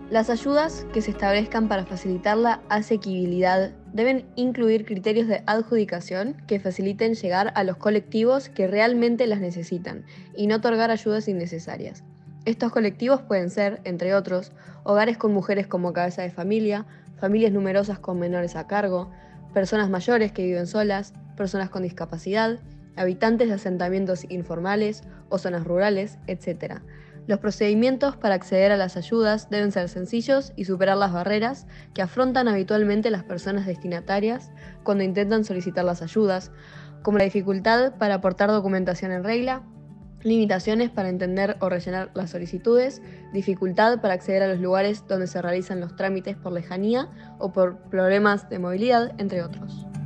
Las ayudas que se establezcan para facilitar la asequibilidad deben incluir criterios de adjudicación que faciliten llegar a los colectivos que realmente las necesitan y no otorgar ayudas innecesarias. Estos colectivos pueden ser, entre otros, hogares con mujeres como cabeza de familia, familias numerosas con menores a cargo, personas mayores que viven solas, personas con discapacidad, habitantes de asentamientos informales o zonas rurales, etc. Los procedimientos para acceder a las ayudas deben ser sencillos y superar las barreras que afrontan habitualmente las personas destinatarias cuando intentan solicitar las ayudas, como la dificultad para aportar documentación en regla, limitaciones para entender o rellenar las solicitudes, dificultad para acceder a los lugares donde se realizan los trámites por lejanía o por problemas de movilidad, entre otros.